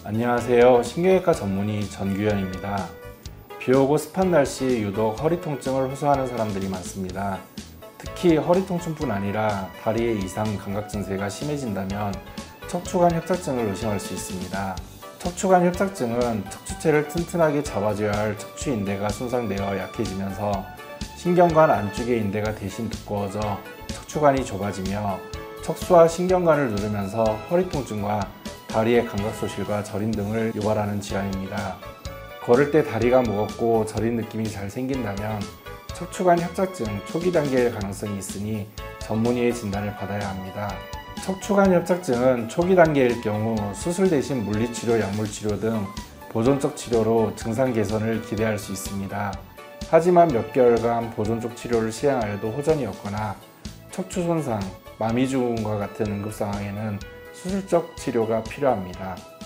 안녕하세요. 신경외과 전문의 전규현입니다. 비오고 습한 날씨 유독 허리 통증을 호소하는 사람들이 많습니다. 특히 허리 통증뿐 아니라 다리의 이상 감각 증세가 심해진다면 척추관 협착증을 의심할 수 있습니다. 척추관 협착증은 척추체를 튼튼하게 잡아줘야 할 척추인대가 손상되어 약해지면서 신경관 안쪽의 인대가 대신 두꺼워져 척추관이 좁아지며 척수와 신경관을 누르면서 허리 통증과 다리의 감각 소실과 저림 등을 유발하는 질환입니다. 걸을 때 다리가 무겁고 저린 느낌이 잘 생긴다면 척추관 협착증 초기 단계일 가능성이 있으니 전문의의 진단을 받아야 합니다. 척추관 협착증은 초기 단계일 경우 수술 대신 물리치료, 약물치료 등 보존적 치료로 증상 개선을 기대할 수 있습니다. 하지만 몇 개월간 보존적 치료를 시행하여도 호전이 없거나 척추 손상, 마미 증후군과 같은 응급 상황에는 수술적 치료가 필요합니다.